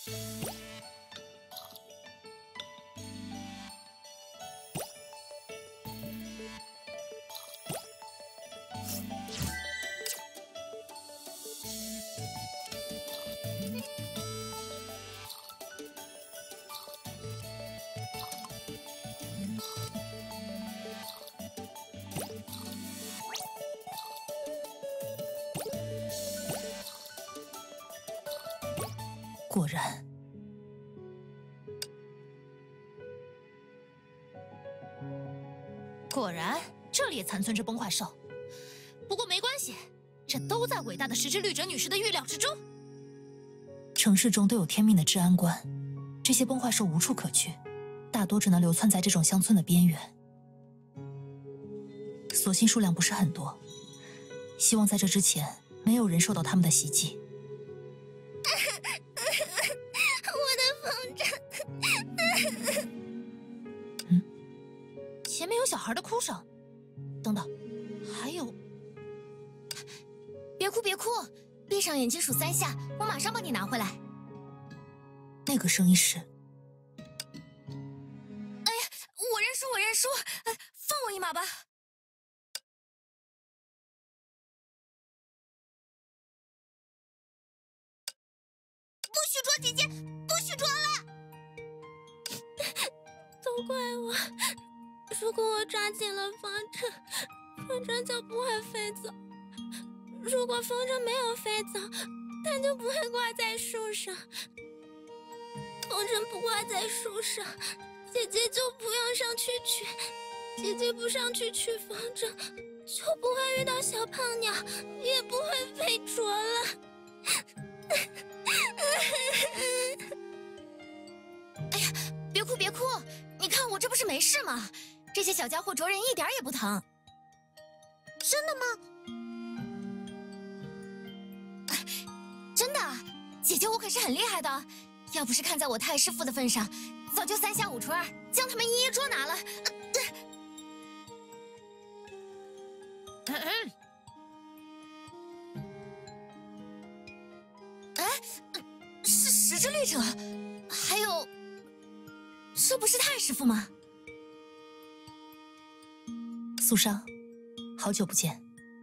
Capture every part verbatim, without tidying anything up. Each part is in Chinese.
果然，果然，这里也残存着崩坏兽。不过没关系，这都在伟大的石之律者女士的预料之中。城市中都有天命的治安官，这些崩坏兽无处可去，大多只能流窜在这种乡村的边缘。所幸数量不是很多，希望在这之前没有人受到他们的袭击。 嗯，前面有小孩的哭声。等等，还有…… 别哭，别哭，闭上眼睛数三下，我马上帮你拿回来。 那个声音是…… 哎呀，我认输，我认输，呃，放我一马吧。不许捉姐姐，不许捉了！ 都怪我！如果我抓紧了风筝，风筝就不会飞走；如果风筝没有飞走，它就不会挂在树上。风筝不挂在树上，姐姐就不用上去取；姐姐不上去取风筝，就不会遇到小胖鸟，也不会被啄了。哎呀，别哭，别哭！ 你看我这不是没事吗？这些小家伙啄人一点也不疼。真的吗？真的，姐姐我可是很厉害的。要不是看在我太师傅的份上，早就三下五除二将他们一一捉拿了。呃、哎，是石之律者，还有。 这不是太师傅吗？ 苏商，好久不见。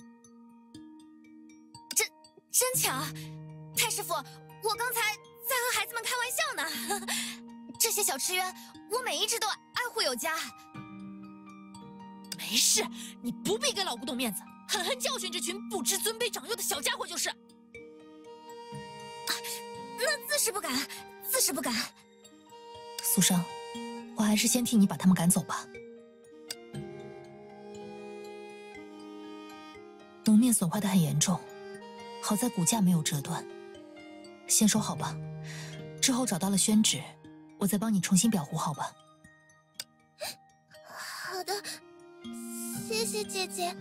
真真巧，太师傅，我刚才在和孩子们开玩笑呢。这些小吃员，我每一只都爱护有加。 没事，你不必给老古董面子，狠狠教训这群不知尊卑长幼的小家伙就是。啊， 那自是不敢，自是不敢。 苏商。 我还是先替你把他们赶走吧。蒙面损坏的很严重，好在骨架没有折断。先收好吧，之后找到了宣纸，我再帮你重新裱糊，好吧？ 好的，谢谢姐姐。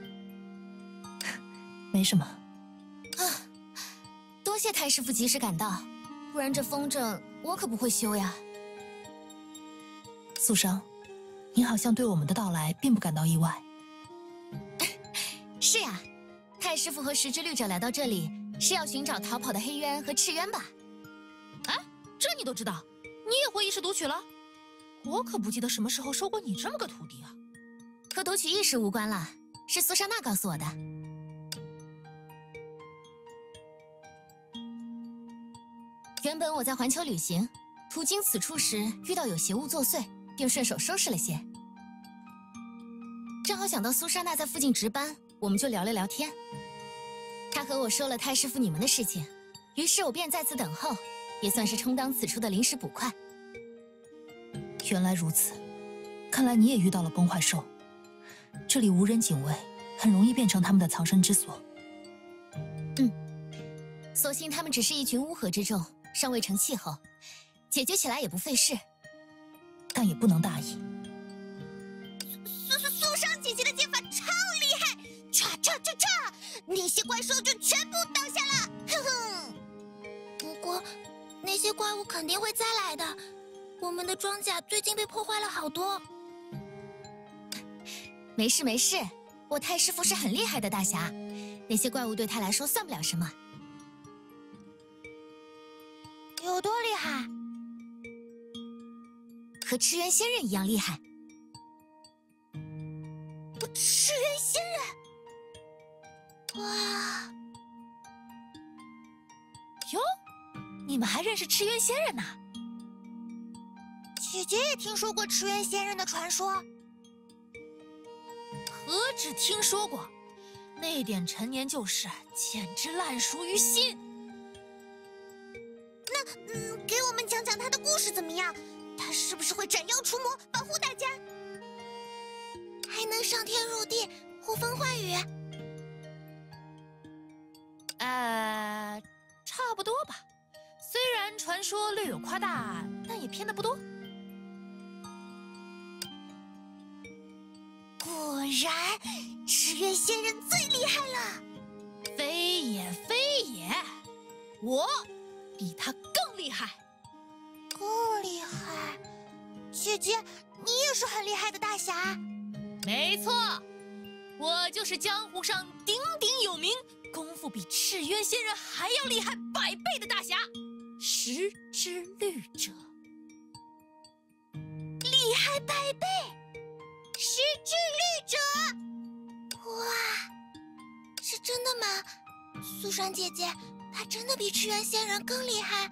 没什么。 啊，多谢太师傅及时赶到，不然这风筝我可不会修呀。 苏商，你好像对我们的到来并不感到意外。 是呀，太师傅和石之律者来到这里是要寻找逃跑的黑渊和赤渊吧？ 哎，这你都知道？你也会异世读取了？我可不记得什么时候收过你这么个徒弟啊！ 和读取意识无关了，是苏珊娜告诉我的。原本我在环球旅行，途经此处时遇到有邪物作祟。 便顺手收拾了些，正好想到苏珊娜在附近值班，我们就聊了聊天。她和我说了太师傅你们的事情，于是我便在此等候，也算是充当此处的临时捕快。 原来如此，看来你也遇到了崩坏兽。这里无人警卫，很容易变成他们的藏身之所。 嗯，所幸他们只是一群乌合之众，尚未成气候，解决起来也不费事。 但也不能大意。 苏苏苏商姐姐的剑法超厉害，唰唰唰唰，那些怪兽就全部倒下了。哼哼。不过，那些怪物肯定会再来的。我们的装甲最近被破坏了好多。没事没事，我太师傅是很厉害的大侠，那些怪物对他来说算不了什么。 有多厉害？和赤渊仙人一样厉害。赤渊仙人！哇！ 哟，你们还认识赤渊仙人呢？ 姐姐也听说过赤渊仙人的传说。 何止听说过，那点陈年旧事简直烂熟于心。 那，嗯，给我们讲讲他的故事怎么样？他是不是会斩妖除魔，保护大家？还能上天入地，呼风唤雨？ 呃，差不多吧。虽然传说略有夸大，但也偏的不多。 果然，赤渊仙人最厉害了。 非也非也，我比他更厉害。 更厉害？姐姐，你也是很厉害的大侠。 没错，我就是江湖上鼎鼎有名，功夫比赤渊仙人还要厉害百倍的大侠——石之律者。 厉害百倍！石之律者！哇，是真的吗？苏珊姐姐，她真的比赤渊仙人更厉害？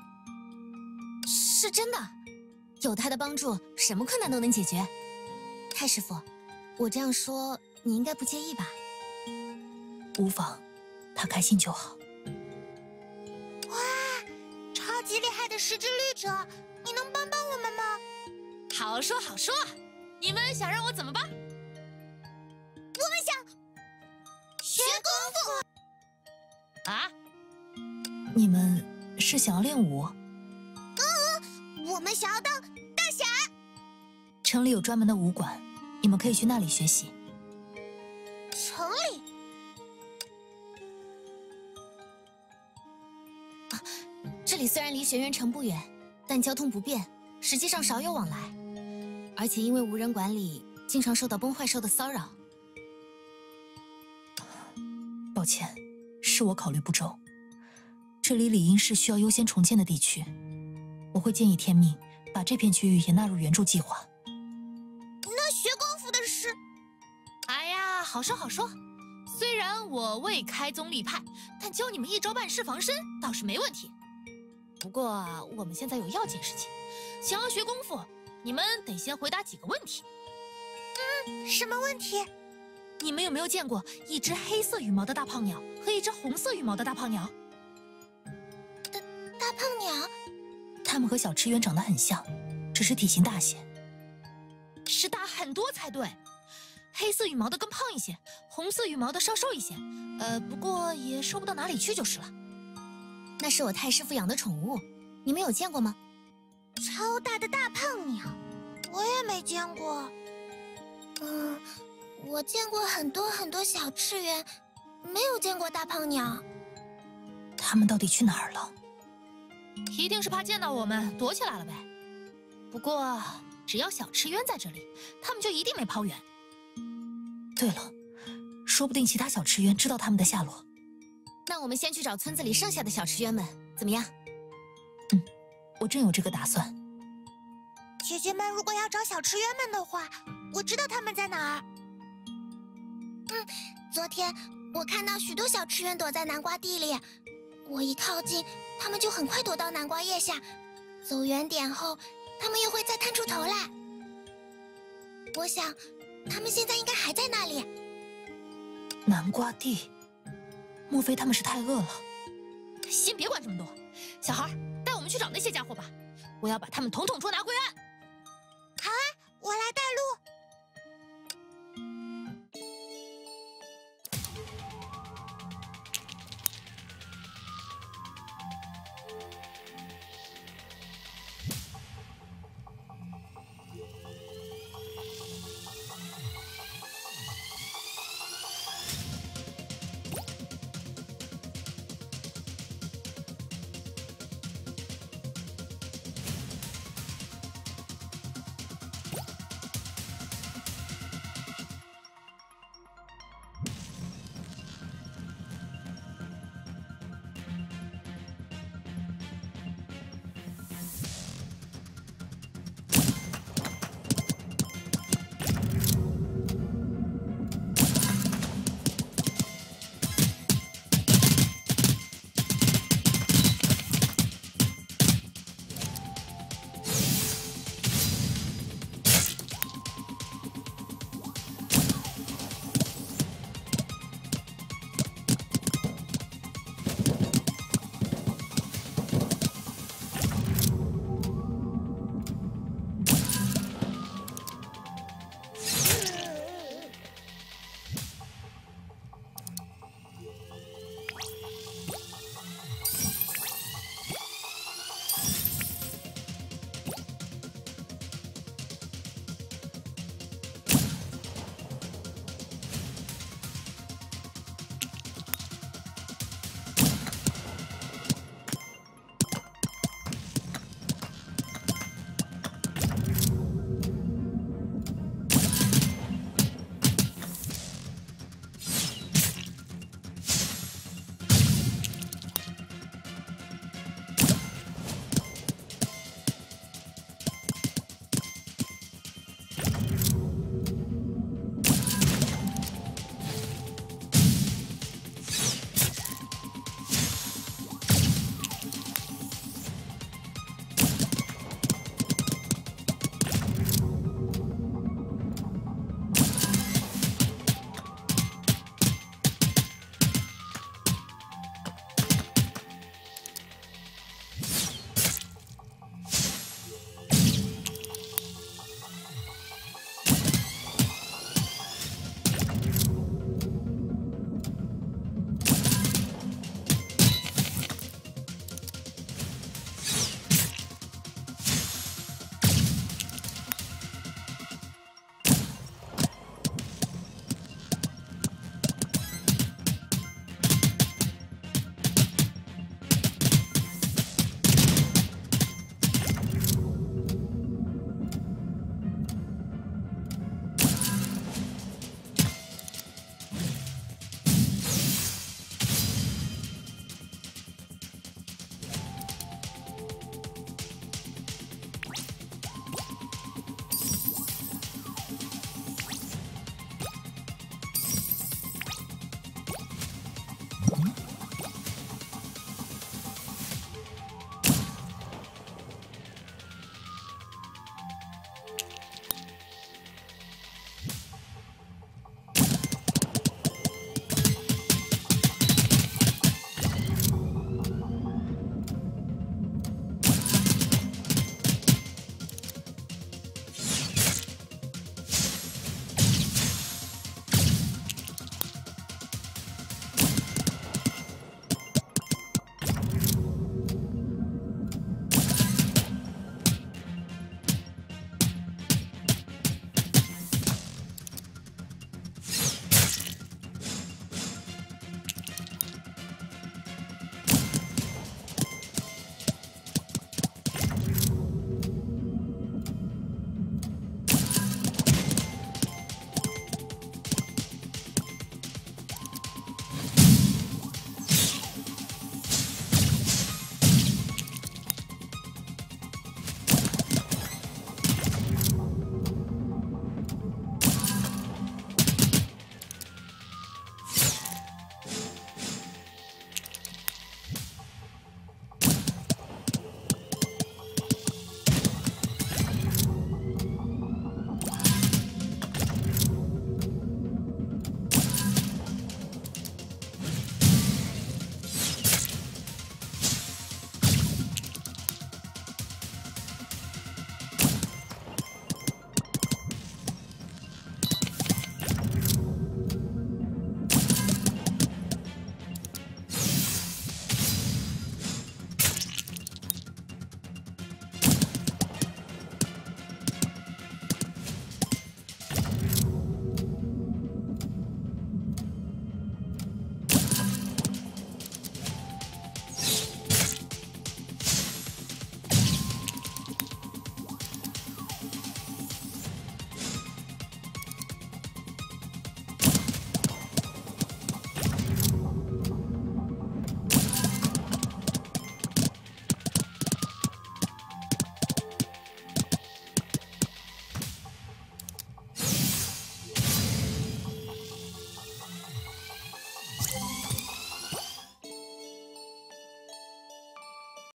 是真的，有她的帮助，什么困难都能解决。太师傅，我这样说你应该不介意吧？ 无妨，他开心就好。 哇，超级厉害的石之律者，你能帮帮我们吗？ 好说好说，你们想让我怎么办？ 我们想学功夫。 啊？ 你们是想要练武？ 嗯，我们想要当大侠。 城里有专门的武馆，你们可以去那里学习。 城里？啊，这里虽然离玄元城不远，但交通不便，实际上少有往来。而且因为无人管理，经常受到崩坏兽的骚扰。 抱歉，是我考虑不周。这里理应是需要优先重建的地区，我会建议天命把这片区域也纳入援助计划。 那学功夫的事？ 哎呀，好说好说。虽然我未开宗立派，但教你们一招半式防身倒是没问题。不过我们现在有要紧事情，想要学功夫，你们得先回答几个问题。 嗯，什么问题？ 你们有没有见过一只黑色羽毛的大胖鸟和一只红色羽毛的大胖鸟？ 大大胖鸟？ 它们和小赤渊长得很像，只是体型大些。 是大很多才对。黑色羽毛的更胖一些，红色羽毛的稍瘦一些。呃，不过也瘦不到哪里去就是了。 那是我太师傅养的宠物，你们有见过吗？超大的大胖鸟，我也没见过。嗯，我见过很多很多小赤渊，没有见过大胖鸟。 它们到底去哪儿了？ 一定是怕见到我们躲起来了呗。不过只要小赤渊在这里，他们就一定没跑远。 对了，说不定其他小赤渊知道他们的下落。 那我们先去找村子里剩下的小赤渊们，怎么样？ 嗯，我正有这个打算。 姐姐们如果要找小赤渊们的话，我知道他们在哪儿。嗯，昨天我看到许多小赤渊躲在南瓜地里，我一靠近，他们就很快躲到南瓜叶下，走远点后，他们又会再探出头来。我想，他们现在应该还在那里。 南瓜地，莫非他们是太饿了？ 先别管这么多，小孩，带我们去找那些家伙吧，我要把他们统统捉拿归案。 好啊，我来带